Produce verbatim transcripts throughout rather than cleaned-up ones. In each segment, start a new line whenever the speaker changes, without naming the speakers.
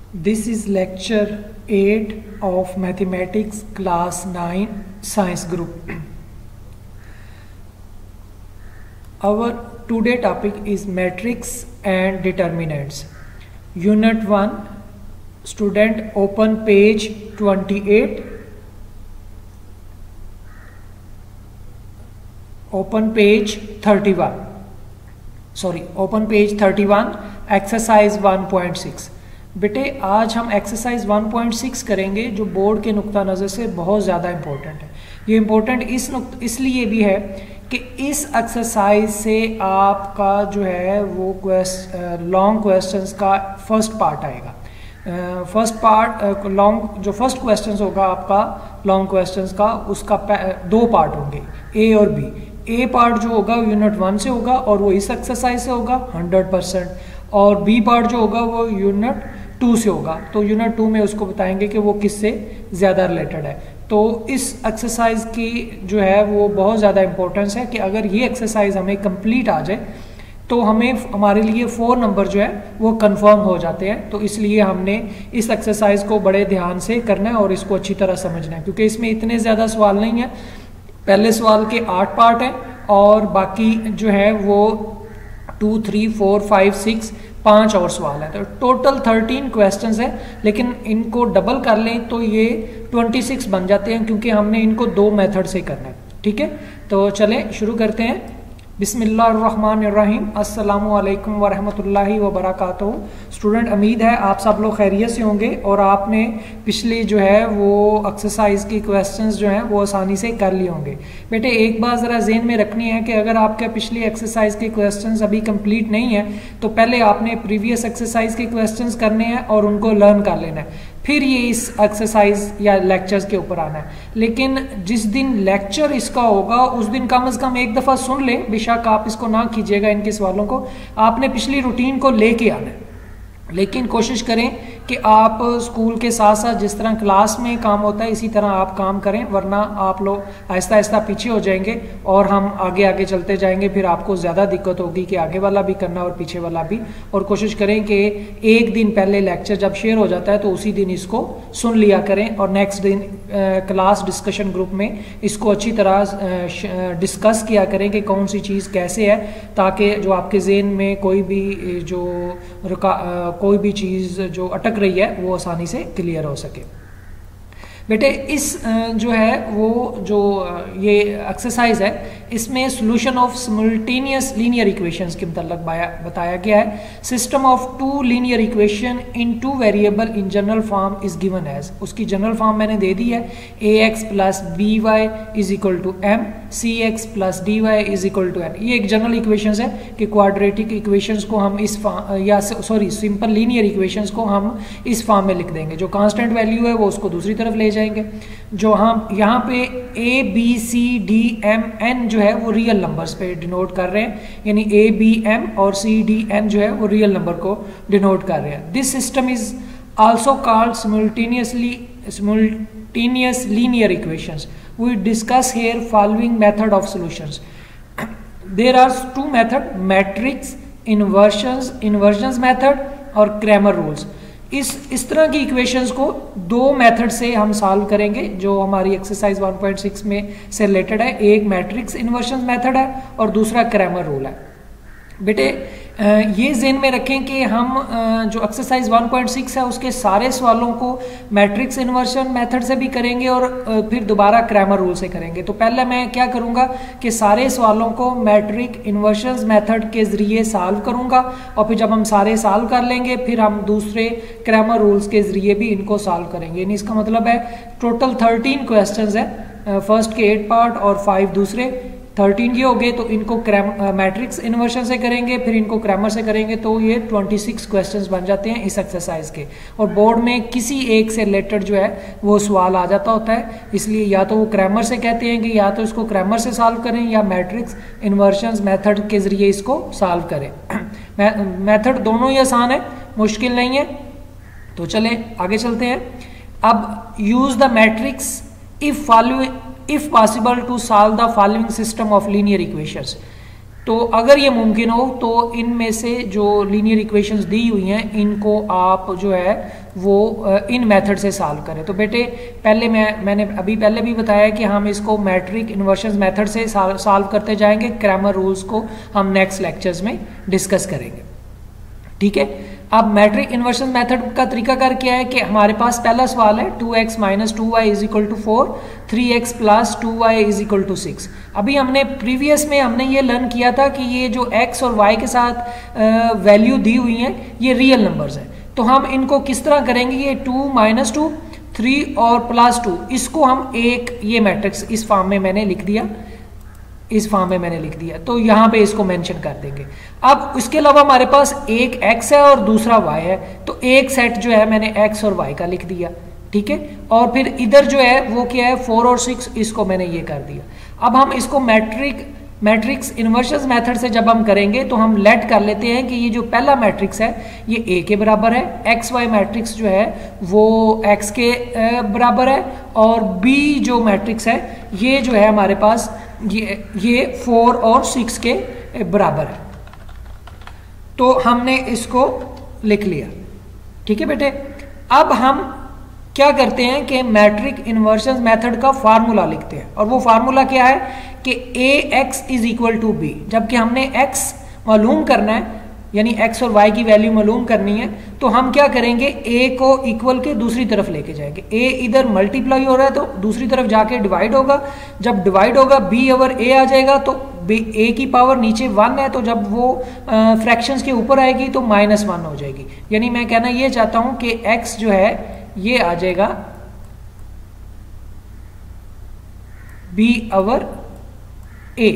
This is lecture eight of mathematics class nine science group. Our today topic is matrix and determinants. Unit one, student open page twenty-eight. Open page thirty-one. Sorry, open page thirty-one, exercise one point six. बेटे आज हम exercise one point six करेंगे जो board के नुक्ता नज़र से बहुत ज़्यादा इम्पोर्टेंट है। ये इम्पोर्टेंट इस नुक्त इसलिए भी है कि इस एक्सरसाइज से आपका जो है वो क्वेश्च लॉन्ग क्वेश्चंस का फर्स्ट पार्ट आएगा। फर्स्ट पार्ट लॉन्ग जो फर्स्ट क्वेश्चंस होगा आपका लॉन्ग क्वेश्चंस का, उसका दो पार्ट होंगे, ए और बी। ए पार्ट जो होगा यूनिट वन से होगा और वो इस एक्सरसाइज से होगा हंड्रेड परसेंट, और बी पार्ट जो होगा वो यूनिट टू से होगा। तो यूनिट टू में उसको बताएंगे कि वो किससे ज़्यादा रिलेटेड है। तो इस एक्सरसाइज की जो है वो बहुत ज़्यादा इंपॉर्टेंस है कि अगर ये एक्सरसाइज हमें कंप्लीट आ जाए तो हमें हमारे लिए फोर नंबर जो है वो कंफर्म हो जाते हैं। तो इसलिए हमने इस एक्सरसाइज को बड़े ध्यान से करना है और इसको अच्छी तरह समझना है, क्योंकि इसमें इतने ज़्यादा सवाल नहीं है। पहले सवाल के आठ पार्ट हैं और बाकी जो है वो two three four five six पाँच और सवाल है। तो टोटल थर्टीन क्वेश्चंस है, लेकिन इनको डबल कर लें तो ये ट्वेंटी सिक्स बन जाते हैं, क्योंकि हमने इनको दो मेथड से करना है। ठीक है, तो चलें शुरू करते हैं। बिस्मिल्लाहिर्रहमानिर्रहीम, अस्सलामु अलैकुम वरहमतुल्लाहि वबरकातुहू। स्टूडेंट, उम्मीद है आप सब लोग खैरियत से होंगे और आपने पिछली जो है वो एक्सरसाइज की क्वेश्चंस जो हैं वो आसानी से कर लिए होंगे। बेटे एक बात ज़रा ज़हन में रखनी है कि अगर आपके पिछली एक्सरसाइज के क्वेश्चंस अभी कंप्लीट नहीं है तो पहले आपने प्रीवियस एक्सरसाइज के क्वेश्चंस करने हैं और उनको लर्न कर लेना है, फिर ये इस एक्सरसाइज या लेक्चर्स के ऊपर आना है। लेकिन जिस दिन लेक्चर इसका होगा उस दिन कम अज़ कम एक दफ़ा सुन ले, बेशक आप इसको ना कीजिएगा इनके सवालों को, आपने पिछली रूटीन को लेके आना है। लेकिन कोशिश करें कि आप स्कूल के साथ साथ जिस तरह क्लास में काम होता है इसी तरह आप काम करें, वरना आप लोग आहिस्ता आहिस्ता पीछे हो जाएंगे और हम आगे आगे चलते जाएंगे, फिर आपको ज़्यादा दिक्कत होगी कि आगे वाला भी करना और पीछे वाला भी। और कोशिश करें कि एक दिन पहले लेक्चर जब शेयर हो जाता है तो उसी दिन इसको सुन लिया करें और नेक्स्ट दिन क्लास डिस्कशन ग्रुप में इसको अच्छी तरह डिस्कस किया करें कि कौन सी चीज़ कैसे है, ताकि जो आपके ज़हन में कोई भी जो रुका कोई भी चीज़ जो अटक रही है वो आसानी से क्लियर हो सके। बेटे इस जो है वो जो ये एक्सरसाइज है इसमें solution of simultaneous linear equations के मतलब बताया गया है। System of two linear equation in two variable in general form is given as, उसकी जनरल फॉर्म मैंने दे दी है, A X plus B Y is equal to M, C X plus D Y is equal to N. ये एक general equations है कि quadratic equations को हम इस या सॉरी सिंपल लीनियर इक्वेशंस को हम इस फॉर्म में लिख देंगे। जो कांस्टेंट वैल्यू है वो उसको दूसरी तरफ ले जाएंगे। जो हम यहाँ पे A B C D M N जो है वो रियल नंबर्स पे डिनोट कर रहे हैं, यानी ए बी एम और सी डी एन जो है वो रियल नंबर को डिनोट कर रहे हैं। This system is also called simultaneously simultaneous linear equations. We discuss here following method of solutions. There are two method, matrix inversions inversions method और Cramer rules. इस इस तरह की इक्वेशंस को दो मेथड से हम सॉल्व करेंगे जो हमारी एक्सरसाइज वन पॉइंट सिक्स में से रिलेटेड है। एक मैट्रिक्स इन्वर्शन मेथड है और दूसरा क्रैमर रूल है। बेटे ये ज़हन में रखें कि हम जो एक्सरसाइज वन पॉइंट सिक्स है उसके सारे सवालों को मैट्रिक्स इन्वर्शन मेथड से भी करेंगे और फिर दोबारा क्रैमर रूल से करेंगे। तो पहले मैं क्या करूंगा कि सारे सवालों को मैट्रिक इन्वर्शन मेथड के ज़रिए सॉल्व करूंगा और फिर जब हम सारे सॉल्व कर लेंगे फिर हम दूसरे क्रैमर रूल्स के ज़रिए भी इनको सॉल्व करेंगे। यानी इसका मतलब है टोटल थर्टीन क्वेश्चन है, फर्स्ट के एट पार्ट और फाइव दूसरे, थर्टीन ये हो गए। तो इनको मैट्रिक्स इन्वर्शन से करेंगे फिर इनको क्रैमर से करेंगे तो ये ट्वेंटी सिक्स क्वेश्चंस बन जाते हैं इस एक्सरसाइज के। और बोर्ड में किसी एक से रिलेटेड जो है वो सवाल आ जाता होता है, इसलिए या तो वो क्रैमर से कहते हैं कि या तो इसको क्रैमर से सॉल्व करें या मैट्रिक्स इन्वर्शन मेथड के जरिए इसको सॉल्व करें। मेथड दोनों ही आसान है, मुश्किल नहीं है। तो चले आगे चलते हैं। अब use the matrix if following if possible to solve the following system of linear equations। तो अगर ये मुमकिन हो तो इनमें से जो लीनियर इक्वेशंस दी हुई हैं इनको आप जो है वो इन मेथड से सॉल्व करें। तो बेटे पहले मैं मैंने अभी पहले भी बताया कि हम इसको मैट्रिक इन्वर्शंस मेथड से सॉल्व करते जाएंगे। क्रैमर रूल्स को हम नेक्स्ट लेक्चर्स में डिस्कस करेंगे, ठीक है। अब मैट्रिक इन्वर्शन मेथड का तरीकाकार क्या है कि हमारे पास पहला सवाल है two X minus two Y is equal to four, three X plus two Y is equal to six. अभी हमने प्रीवियस में हमने ये लर्न किया था कि ये जो x और y के साथ वैल्यू दी हुई हैं ये रियल नंबर्स हैं। तो हम इनको किस तरह करेंगे, ये टू माइनस टू, थ्री और प्लस टू, इसको हम एक ये मैट्रिक्स इस फॉर्म में मैंने लिख दिया, इस फॉर्म में मैंने लिख दिया, तो यहाँ पे इसको मेंशन कर देंगे। अब इसके अलावा हमारे पास एक x है और दूसरा y है, तो एक सेट जो है मैंने x और y का लिख दिया, ठीक है। और फिर इधर जो है वो क्या है फोर और सिक्स, इसको मैंने ये कर दिया। अब हम इसको मैट्रिक मैट्रिक्स इन्वर्शंस मेथड से जब हम करेंगे तो हम लेट कर लेते हैं कि ये जो पहला मैट्रिक्स है ये a के बराबर है, एक्स वाई मैट्रिक्स जो है वो x के बराबर है, और b जो मैट्रिक्स है ये जो है हमारे पास ये ये फोर और सिक्स के बराबर है। तो हमने इसको लिख लिया, ठीक है बेटे। अब हम क्या करते हैं कि मैट्रिक इन्वर्शंस मेथड का फार्मूला लिखते हैं, और वो फार्मूला क्या है कि A X is equal to B. जबकि हमने x मालूम करना है, यानी x और y की वैल्यू मालूम करनी है, तो हम क्या करेंगे a को इक्वल के दूसरी तरफ लेके जाएंगे। a इधर मल्टीप्लाई हो रहा है तो दूसरी तरफ जाके डिवाइड होगा, जब डिवाइड होगा b ओवर a आ जाएगा, तो a की पावर नीचे वन है, तो जब वो फ्रैक्शंस के ऊपर आएगी तो माइनस वन हो जाएगी। यानी मैं कहना ये चाहता हूं कि x जो है ये आ जाएगा b ओवर a।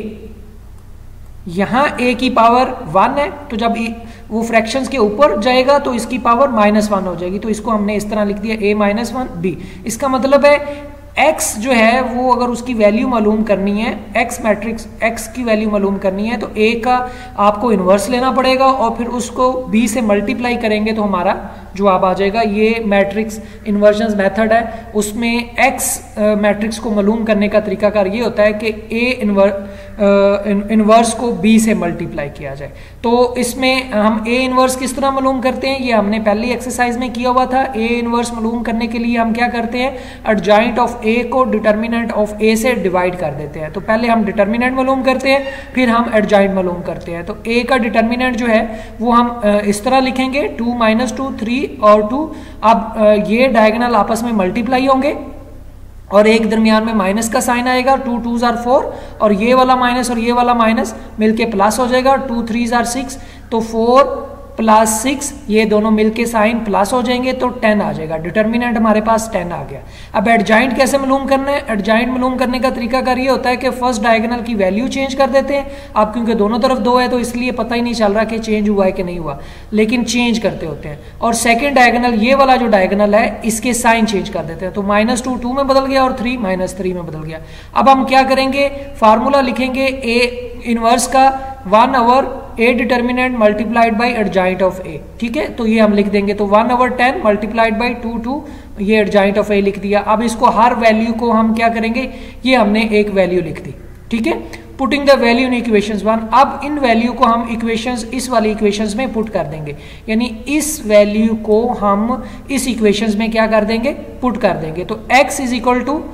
यहां a की पावर वन है, तो जब वो फ्रैक्शंस के ऊपर जाएगा तो इसकी पावर माइनस वन हो जाएगी, तो इसको हमने इस तरह लिख दिया a माइनस वन b। इसका मतलब है x जो है वो अगर उसकी वैल्यू मालूम करनी है, x मैट्रिक्स x की वैल्यू मालूम करनी है, तो a का आपको इन्वर्स लेना पड़ेगा और फिर उसको b से मल्टीप्लाई करेंगे तो हमारा जवाब आ जाएगा। ये मैट्रिक्स इन्वर्शंस मेथड है, उसमें x मैट्रिक्स को मालूम करने का तरीकाकार ये होता है कि a इन्वर इन्वर्स को b से मल्टीप्लाई किया जाए। तो इसमें हम a इन्वर्स किस तरह मालूम करते हैं, ये हमने पहली एक्सरसाइज में किया हुआ था। a इन्वर्स मालूम करने के लिए हम क्या करते हैं, एडजॉइंट ऑफ a को डिटर्मिनेंट ऑफ a से डिवाइड कर देते हैं। तो पहले हम डिटर्मिनेंट मालूम करते हैं, फिर हम एडजॉइंट मालूम करते हैं। तो a का डिटर्मिनेंट जो है वो हम इस तरह लिखेंगे टू माइनस टू, थ्री और टू। अब ये डायगोनल आपस में मल्टीप्लाई होंगे और एक दरमियान में माइनस का साइन आएगा, टू टू जार फोर, और ये वाला माइनस और ये वाला माइनस मिलके प्लस हो जाएगा, टू थ्री जार सिक्स, तो फोर प्लस सिक्स ये दोनों मिलके साइन प्लस हो जाएंगे तो टेन आ जाएगा। डिटर्मिनेंट हमारे पास टेन आ गया। अब एडजॉइंट कैसे मालूम करना है, एडजॉइंट मालूम करने का तरीकाकार ये होता है कि फर्स्ट डायगोनल की वैल्यू चेंज कर देते हैं। अब क्योंकि दोनों तरफ दो है तो इसलिए पता ही नहीं चल रहा कि चेंज हुआ है कि नहीं हुआ, लेकिन चेंज करते होते हैं। और सेकेंड डायगोनल ये वाला जो डायगोनल है इसके साइन चेंज कर देते हैं, तो माइनस टू टू में बदल गया और थ्री माइनस थ्री में बदल गया। अब हम क्या करेंगे, फार्मूला लिखेंगे ए इनवर्स का one over A determinant multiplied by adjoint of A, ठीक है। तो ये हम लिख देंगे, तो one over ten multiplied by two two, ये एडजॉइंट ऑफ ए लिख दिया। अब इसको हर वैल्यू को हम क्या करेंगे, ये हमने एक वैल्यू लिख दी, ठीक है। Putting the value in equations one, अब इन वैल्यू को हम इक्वेशंस इस वाली इक्वेशंस में पुट कर देंगे, यानी इस वैल्यू को हम इस इक्वेशंस में क्या कर देंगे, पुट कर देंगे। तो x is equal to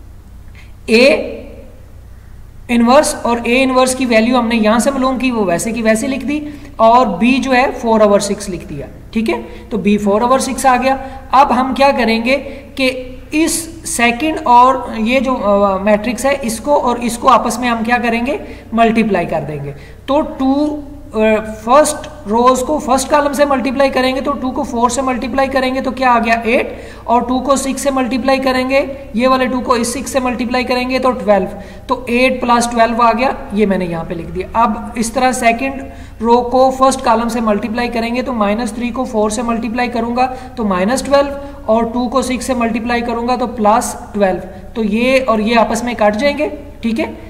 A inverse, और ए इनवर्स की वैल्यू हमने यहां से मालूम की, वो वैसे की वैसे लिख दी, और b जो है फोर ओवर सिक्स लिख दिया, ठीक है। तो b फोर ओवर सिक्स आ गया। अब हम क्या करेंगे कि इस सेकंड और ये जो मैट्रिक्स है इसको और इसको आपस में हम क्या करेंगे, मल्टीप्लाई कर देंगे। तो टू फर्स्ट रोज को फर्स्ट कॉलम से मल्टीप्लाई करेंगे, तो टू को फोर से मल्टीप्लाई करेंगे तो क्या आ गया एट, और टू को सिक्स से मल्टीप्लाई करेंगे, ये वाले टू को इस सिक्स से मल्टीप्लाई करेंगे तो ट्वेल्व, तो एट प्लस ट्वेल्व आ गया, ये मैंने यहाँ पे लिख दिया। अब इस तरह सेकंड रो को फर्स्ट कॉलम से मल्टीप्लाई करेंगे तो माइनस थ्री को फोर से मल्टीप्लाई करूंगा तो माइनस ट्वेल्व, और टू को सिक्स से मल्टीप्लाई करूंगा तो प्लस ट्वेल्व, तो ये और ये आपस में काट जाएंगे, ठीक है।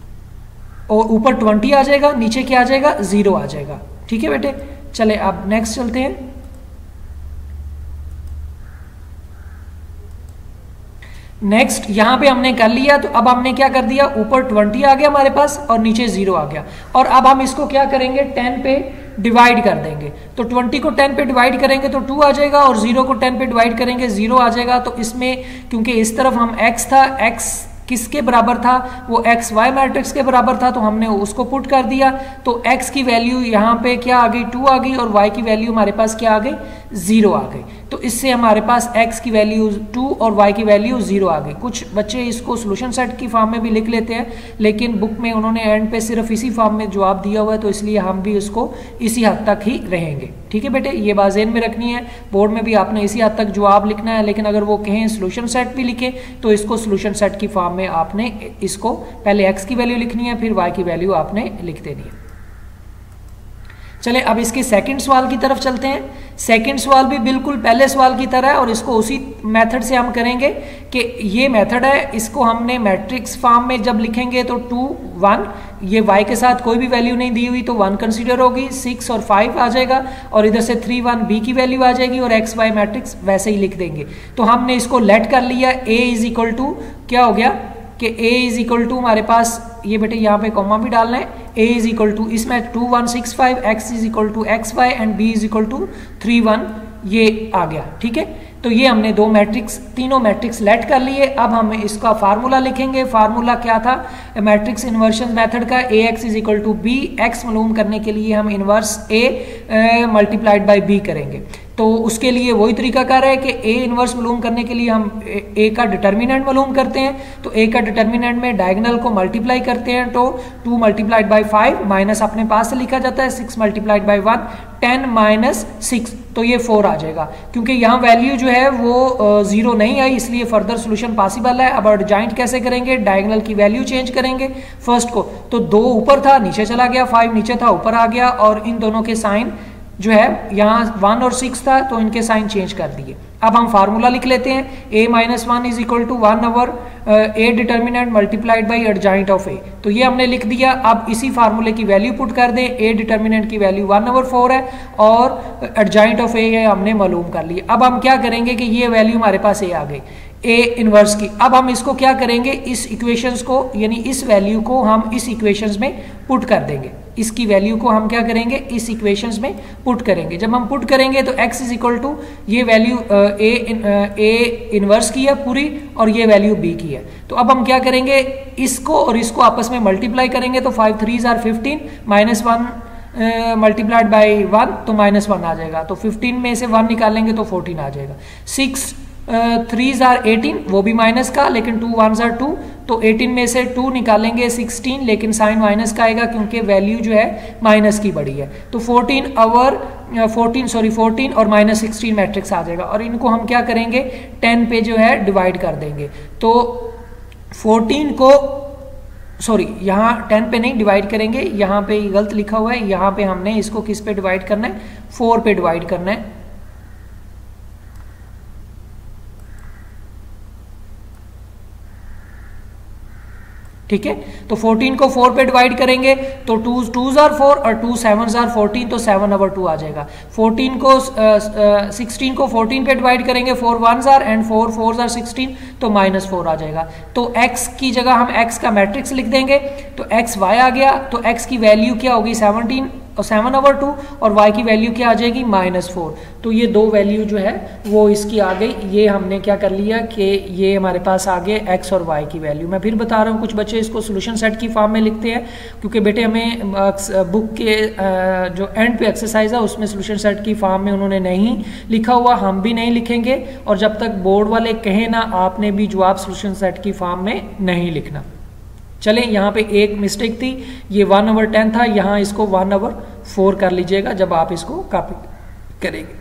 और ऊपर ट्वेंटी आ जाएगा, नीचे क्या आ जाएगा, जीरो आ जाएगा, ठीक है बेटे। चले अब नेक्स्ट चलते हैं। नेक्स्ट यहाँ पे हमने कर लिया, तो अब हमने क्या कर दिया, ऊपर ट्वेंटी आ गया हमारे पास और नीचे जीरो आ गया। और अब हम इसको क्या करेंगे, टेन पे डिवाइड कर देंगे। तो ट्वेंटी को टेन पे डिवाइड करेंगे तो टू आ जाएगा और जीरो को टेन पे डिवाइड करेंगे जीरो आ जाएगा। तो इसमें क्योंकि इस तरफ हम x था, x किसके बराबर था, वो एक्स वाई मैट्रिक्स के बराबर था, तो हमने उसको पुट कर दिया। तो x की वैल्यू यहाँ पे क्या आ गई, टू आ गई और y की वैल्यू हमारे पास क्या आ गई, जीरो आ गई। तो इससे हमारे पास x की वैल्यू टू और y की वैल्यू जीरो आ गई। कुछ बच्चे इसको सोल्यूशन सेट की फॉर्म में भी लिख लेते हैं, लेकिन बुक में उन्होंने एंड पे सिर्फ इसी फॉर्म में जवाब दिया हुआ है, तो इसलिए हम भी उसको इसी हद तक ही रहेंगे। ठीक है बेटे, ये बात ज़हन में रखनी है, बोर्ड में भी आपने इसी हद तक जवाब लिखना है। लेकिन अगर वो कहें सोल्यूशन सेट भी लिखे तो इसको सोल्यूशन सेट की फॉर्म में आपने इसको पहले x की वैल्यू लिखनी है, फिर y की वैल्यू आपने लिख देनी है। चले अब इसके सेकंड सवाल की तरफ चलते हैं। सेकंड सवाल भी बिल्कुल पहले सवाल की तरह है और इसको उसी मेथड से हम करेंगे कि ये मेथड है, इसको हमने मैट्रिक्स फॉर्म में जब लिखेंगे तो टू वन, ये y के साथ कोई भी वैल्यू नहीं दी हुई तो वन कंसीडर होगी, सिक्स और फाइव आ जाएगा और इधर से थ्री वन b की वैल्यू आ जाएगी और एक्स वाई मैट्रिक्स वैसे ही लिख देंगे। तो हमने इसको लेट कर लिया, a इज इक्वल टू क्या हो गया कि a इज इक्वल टू हमारे पास, ये बेटे यहाँ पे कॉमा भी डालना है, a इज इक्वल टू इसमें two one six five, x is equal to X Y and b is equal to three one, ये आ गया। ठीक है, तो ये हमने दो मैट्रिक्स, तीनों मैट्रिक्स लेट कर लिए। अब हम इसका फार्मूला लिखेंगे। फार्मूला क्या था मैट्रिक्स इन्वर्शन मेथड का, A X is equal to B. X मालूम करने के लिए हम inverse A multiplied by B करेंगे। तो उसके लिए वही तरीका कर रहा है कि ए इनवर्स मालूम करने के लिए हम ए का डिटर्मिनेंट मालूम करते हैं। तो ए का डिटर्मिनेंट में डायगोनल को मल्टीप्लाई करते हैं तो two multiplied by five minus अपने पास से लिखा जाता है six multiplied by one, ten minus six, तो ये फोर आ जाएगा। क्योंकि यहाँ वैल्यू जो है वो जीरो नहीं आई, इसलिए फर्दर सोल्यूशन पॉसिबल है। अब एडजॉइंट कैसे करेंगे, डायगोनल की वैल्यू चेंज करेंगे फर्स्ट को। तो दो ऊपर था नीचे चला गया, फाइव नीचे था ऊपर आ गया, और इन दोनों के साइन जो है यहाँ वन और सिक्स था तो इनके साइन चेंज कर दिए। अब हम फार्मूला लिख लेते हैं, a minus one is equal to one over A determinant multiplied by adjoint of A. तो ये हमने लिख दिया। अब इसी फार्मूले की वैल्यू पुट कर दें, ए डिटर्मिनेंट की वैल्यू वन ओवर फोर है और एडजॉइंट ऑफ ए हमने मालूम कर लिया। अब हम क्या करेंगे कि ये वैल्यू हमारे पास ए आ गई ए इनवर्स की। अब हम इसको क्या करेंगे, इस इक्वेशंस को यानी इस वैल्यू को हम इस इक्वेशंस में पुट कर देंगे। इसकी वैल्यू को हम क्या करेंगे, इस इक्वेशंस में पुट करेंगे। जब हम पुट करेंगे तो x इज इक्वल टू ये वैल्यू ए ए इनवर्स की है पूरी और ये वैल्यू b की है। तो अब हम क्या करेंगे, इसको और इसको आपस में मल्टीप्लाई करेंगे तो फाइव थ्री जार fifteen minus one multiplied by one तो माइनस वन आ जाएगा। तो फिफ्टीन में से वन निकालेंगे तो फोर्टीन आ जाएगा। सिक्स थ्री जार एटीन, वो भी माइनस का, लेकिन टू वन जार टू, तो एटीन में से टू निकालेंगे सिक्सटीन, लेकिन साइन माइनस का आएगा क्योंकि वैल्यू जो है माइनस की बड़ी है। तो fourteen over fourteen sorry fourteen और माइनस सिक्सटीन मैट्रिक्स आ जाएगा। और इनको हम क्या करेंगे, टेन पे जो है डिवाइड कर देंगे। तो फोर्टीन को सॉरी यहाँ टेन पे नहीं डिवाइड करेंगे, यहाँ पे गलत लिखा हुआ है, यहाँ पे हमने इसको किस पे डिवाइड करना है, फोर पे डिवाइड करना है। ठीक है, तो फोर्टीन को फोर पे डिवाइड करेंगे तो टू टू जार फोर और टू सेवन जार फोर्टीन, तो सेवन ओवर टू आ जाएगा। फोर्टीन को सिक्सटीन को फोर्टीन पे डिवाइड करेंगे, फोर वन जार एंड फोर फोर जार सिक्सटीन, तो माइनस फोर आ जाएगा। तो x की जगह हम x का मैट्रिक्स लिख देंगे। तो x y आ गया, तो x की वैल्यू क्या होगी सेवनटीन और सेवन ओवर टू, और y की वैल्यू क्या आ जाएगी माइनस फोर। तो ये दो वैल्यू जो है वो इसकी आ गई। ये हमने क्या कर लिया कि ये हमारे पास आ गए x और y की वैल्यू। मैं फिर बता रहा हूँ, कुछ बच्चे इसको सोल्यूशन सेट की फॉर्म में लिखते हैं क्योंकि बेटे हमें बुक के जो एंड पे एक्सरसाइज है उसमें सोल्यूशन सेट की फॉर्म में उन्होंने नहीं लिखा हुआ, हम भी नहीं लिखेंगे। और जब तक बोर्ड वाले कहें ना, आपने भी जवाब सोल्यूशन सेट की फॉर्म में नहीं लिखना। चले, यहाँ पे एक मिस्टेक थी, ये वन ओवर टेन था, यहाँ इसको वन ओवर फोर कर लीजिएगा जब आप इसको कॉपी करेंगे।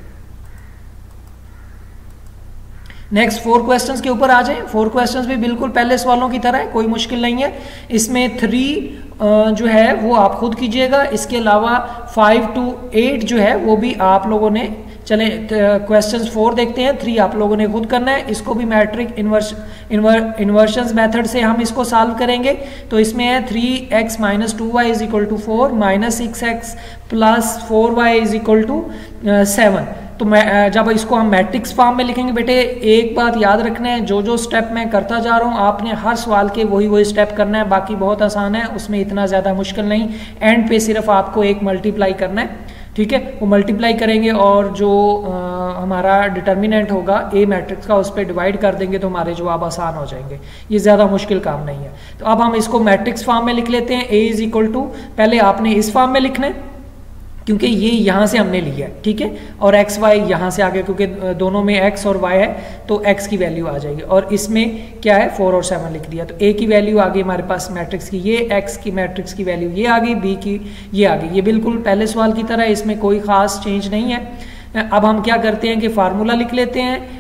नेक्स्ट फोर क्वेश्चंस के ऊपर आ जाएं। फोर क्वेश्चंस भी बिल्कुल पहले सवालों की तरह है, कोई मुश्किल नहीं है। इसमें थ्री जो है वो आप खुद कीजिएगा, इसके अलावा फाइव टू एट जो है वो भी आप लोगों ने, चले क्वेश्चंस फोर देखते हैं, थ्री आप लोगों ने खुद करना है। इसको भी matrix inverse inverse inversions method से हम इसको सॉल्व करेंगे। तो इसमें है three X minus two Y is equal to four, minus six X plus four Y is equal to seven. तो मैं जब इसको हम मैट्रिक्स फॉर्म में लिखेंगे बेटे, एक बात याद रखना है, जो जो स्टेप मैं करता जा रहा हूँ आपने हर सवाल के वही वही स्टेप करना है, बाकी बहुत आसान है, उसमें इतना ज़्यादा मुश्किल नहीं। एंड पे सिर्फ आपको एक मल्टीप्लाई करना है, ठीक है, वो मल्टीप्लाई करेंगे और जो आ, हमारा डिटर्मिनेंट होगा ए मैट्रिक्स का उस पर डिवाइड कर देंगे तो हमारे जवाब आसान हो जाएंगे। ये ज़्यादा मुश्किल काम नहीं है। तो अब हम इसको मैट्रिक्स फॉर्म में लिख लेते हैं। ए इज इक्वल टू, पहले आपने इस फॉर्म में लिखना है क्योंकि ये यहाँ से हमने लिया है, ठीक है, और एक्स वाई यहाँ से आ गया क्योंकि दोनों में एक्स और वाई है तो एक्स की वैल्यू आ जाएगी। और इसमें क्या है, फोर और सेवन लिख दिया, तो ए की वैल्यू आ गई हमारे पास मैट्रिक्स की, ये एक्स की मैट्रिक्स की वैल्यू ये आ गई, बी की ये आ गई। ये बिल्कुल पहले सवाल की तरह, इसमें कोई ख़ास चेंज नहीं है। अब हम क्या करते हैं कि फार्मूला लिख लेते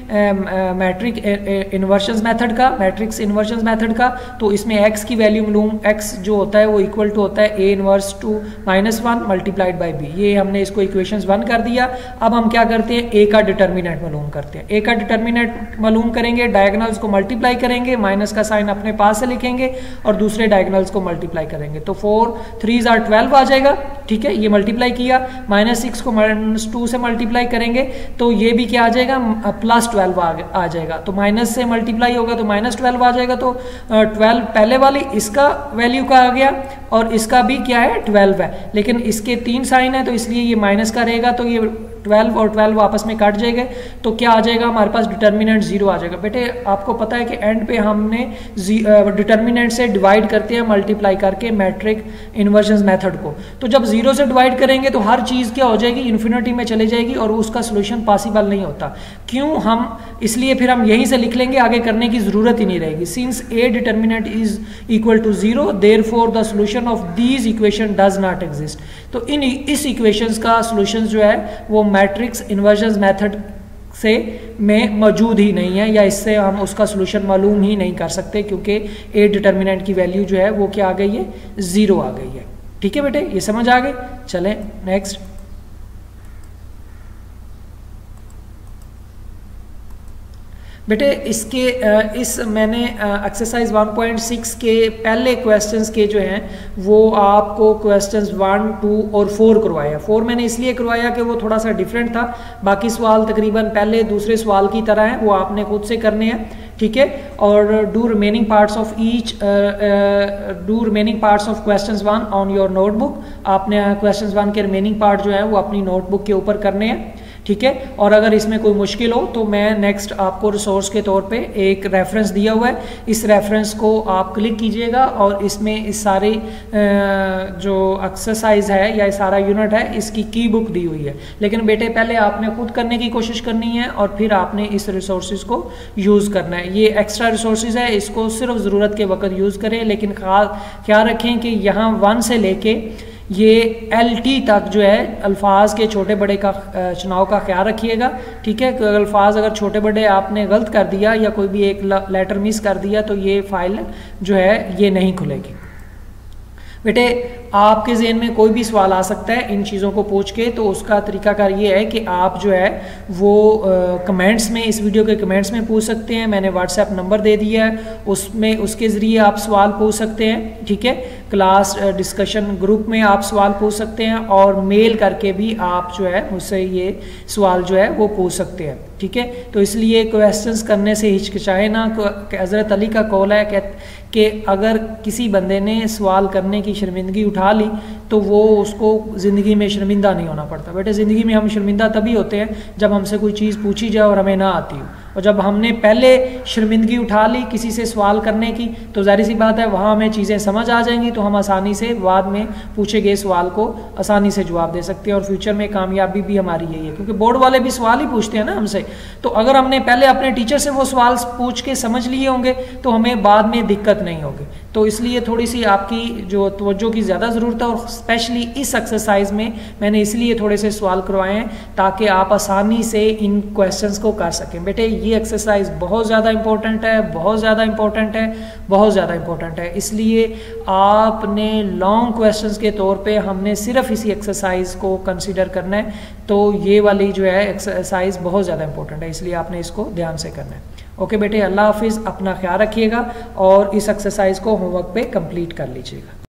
हैं मैट्रिक इन्वर्शंस मेथड का, मैट्रिक्स इन्वर्शंस मेथड का। तो इसमें x की वैल्यू मालूम, x जो होता है वो इक्वल टू होता है a inverse two minus one multiplied by B. ये हमने इसको इक्वेशंस वन कर दिया। अब हम क्या करते हैं, a का डिटर्मिनेंट मालूम करते हैं। a का डिटर्मिनेंट मालूम करेंगे, डायगोनल्स को मल्टीप्लाई करेंगे, माइनस का साइन अपने पास से लिखेंगे और दूसरे डायगोनल्स को मल्टीप्लाई करेंगे। तो फोर थ्री जार ट्वेल्व आ जाएगा, ठीक है, ये मल्टीप्लाई किया, माइनस सिक्स को माइनस टू से मल्टीप्लाई करेंगे तो ये भी क्या आ जाएगा, प्लस ट्वेल्व आ जाएगा। तो माइनस से मल्टीप्लाई होगा तो माइनस ट्वेल्व आ जाएगा। तो ट्वेल्व पहले वाली इसका वैल्यू का आ गया और इसका भी क्या है, ट्वेल्व है, लेकिन इसके तीन साइन है तो इसलिए ये माइनस का रहेगा। तो ये ट्वेल्व और ट्वेल्व आपस में कट जाएंगे तो क्या आ जाएगा हमारे पास, डिटर्मिनेंट जीरो आ जाएगा। बेटे आपको पता है कि एंड पे हमने डिटर्मिनेंट से डिवाइड करते हैं मल्टीप्लाई करके मैट्रिक इन्वर्जन मेथड को। तो जब जीरो से डिवाइड करेंगे तो हर चीज़ क्या हो जाएगी, इन्फिनिटी में चले जाएगी और उसका सोल्यूशन पॉसिबल नहीं होता। क्यों, हम इसलिए फिर हम यहीं से लिख लेंगे, आगे करने की जरूरत ही नहीं रहेगी। Since A determinant is equal to zero therefore the solution of these equation does not exist. तो इन इस इक्वेशंस का सॉल्यूशन जो है वो मैट्रिक्स इन्वर्जन मेथड से में मौजूद ही नहीं है, या इससे हम उसका सॉल्यूशन मालूम ही नहीं कर सकते क्योंकि ए डिटर्मिनेंट की वैल्यू जो है वो क्या आ गई है, जीरो आ गई है। ठीक है बेटे, ये समझ आ गए। चलें नेक्स्ट। बेटे इसके इस मैंने एक्सरसाइज वन पॉइंट सिक्स के पहले क्वेश्चंस के जो हैं वो आपको क्वेश्चंस वन टू और फोर करवाया। फोर मैंने इसलिए करवाया कि वो थोड़ा सा डिफरेंट था, बाकी सवाल तकरीबन पहले दूसरे सवाल की तरह हैं, वो आपने खुद से करने हैं, ठीक है। और do remaining parts of each do remaining parts of questions one on your notebook. आपने क्वेश्चंस वन के रिमेनिंग पार्ट जो है वो अपनी नोटबुक के ऊपर करने हैं, ठीक है। और अगर इसमें कोई मुश्किल हो तो मैं नेक्स्ट आपको रिसोर्स के तौर पे एक रेफरेंस दिया हुआ है, इस रेफरेंस को आप क्लिक कीजिएगा और इसमें इस सारे जो एक्सरसाइज है या सारा यूनिट है इसकी की बुक दी हुई है। लेकिन बेटे पहले आपने खुद करने की कोशिश करनी है और फिर आपने इस रिसोर्सेज को यूज़ करना है। ये एक्स्ट्रा रिसोर्सेज है, इसको सिर्फ ज़रूरत के वक्त यूज़ करें, लेकिन ख्याल रखें कि यहाँ वन से लेके ये एल टी तक जो है अल्फाज के छोटे बड़े का चुनाव का ख्याल रखिएगा, ठीक है। अल्फाज अगर छोटे बड़े आपने गलत कर दिया या कोई भी एक लेटर मिस कर दिया तो ये फाइल जो है ये नहीं खुलेगी। बेटे आपके ज़हन में कोई भी सवाल आ सकता है इन चीज़ों को पूछ के, तो उसका तरीकाकार ये है कि आप जो है वो कमेंट्स में, इस वीडियो के कमेंट्स में पूछ सकते हैं। मैंने व्हाट्सएप नंबर दे दिया है, उसमें उसके ज़रिए आप सवाल पूछ सकते हैं, ठीक है। क्लास डिस्कशन ग्रुप में आप सवाल पूछ सकते हैं और मेल करके भी आप जो है मुझसे ये सवाल जो है वो पूछ सकते हैं, ठीक है। तो इसलिए क्वेश्चंस करने से हिचकिचाए ना। हज़रत अली का कौल है कि, कि अगर किसी बंदे ने सवाल करने की शर्मिंदगी उठा ली तो वो उसको ज़िंदगी में शर्मिंदा नहीं होना पड़ता। बेटे ज़िंदगी में हम शर्मिंदा तभी होते हैं जब हमसे कोई चीज़ पूछी जाए और हमें ना आती हो, और जब हमने पहले शर्मिंदगी उठा ली किसी से सवाल करने की तो जाहिर सी बात है वहाँ हमें चीज़ें समझ आ जाएंगी, तो हम आसानी से बाद में पूछे गए सवाल को आसानी से जवाब दे सकते हैं और फ्यूचर में कामयाबी भी हमारी यही है। क्योंकि बोर्ड वाले भी सवाल ही पूछते हैं ना हमसे, तो अगर हमने पहले अपने टीचर से वो सवाल पूछ के समझ लिए होंगे तो हमें बाद में दिक्कत नहीं होगी। तो इसलिए थोड़ी सी आपकी जो तवज्जो की ज़्यादा ज़रूरत है, और स्पेशली इस एक्सरसाइज में मैंने इसलिए थोड़े से सवाल करवाए हैं ताकि आप आसानी से इन क्वेश्चंस को कर सकें। बेटे ये एक्सरसाइज बहुत ज़्यादा इंपॉर्टेंट है, बहुत ज़्यादा इंपॉर्टेंट है, बहुत ज़्यादा इंपॉर्टेंट है। इसलिए आपने लॉन्ग क्वेश्चंस के तौर पे हमने सिर्फ इसी एक्सरसाइज को कंसिडर करना है, तो ये वाली जो है एक्सरसाइज बहुत ज़्यादा इंपॉर्टेंट है, इसलिए आपने इसको ध्यान से करना है। ओके बेटे, अल्लाह हाफिज़, अपना ख्याल रखिएगा और इस एक्सरसाइज को होमवर्क पे कंप्लीट कर लीजिएगा।